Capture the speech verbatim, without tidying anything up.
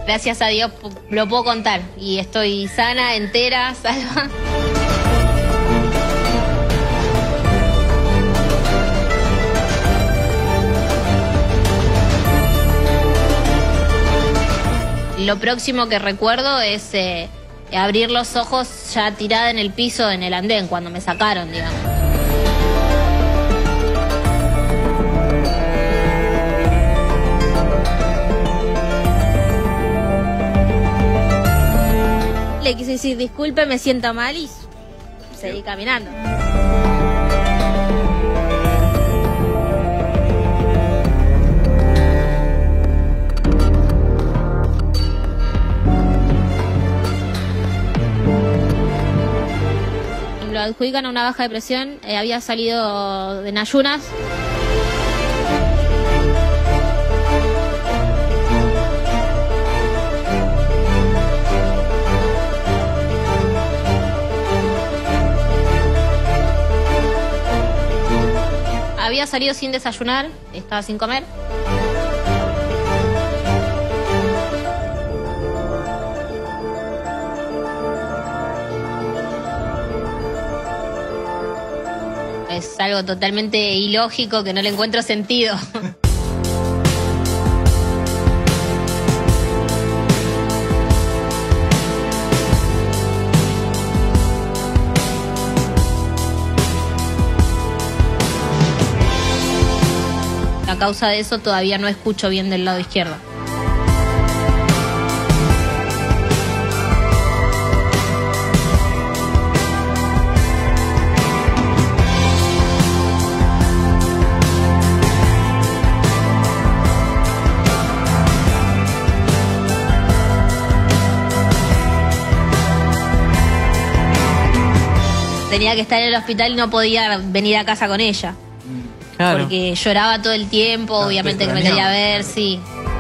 Gracias a Dios lo puedo contar y estoy sana, entera, salva. Lo próximo que recuerdo es eh, abrir los ojos ya tirada en el piso en el andén, cuando me sacaron, digamos. Le quise decir disculpe, me siento mal y seguí caminando. Lo adjudican a una baja de presión, eh, había salido de ayunas. Había salido sin desayunar, estaba sin comer. Es algo totalmente ilógico que no le encuentro sentido. A causa de eso todavía no escucho bien del lado izquierdo. Tenía que estar en el hospital y no podía venir a casa con ella. Claro. Porque lloraba todo el tiempo, obviamente que me quería ver, sí.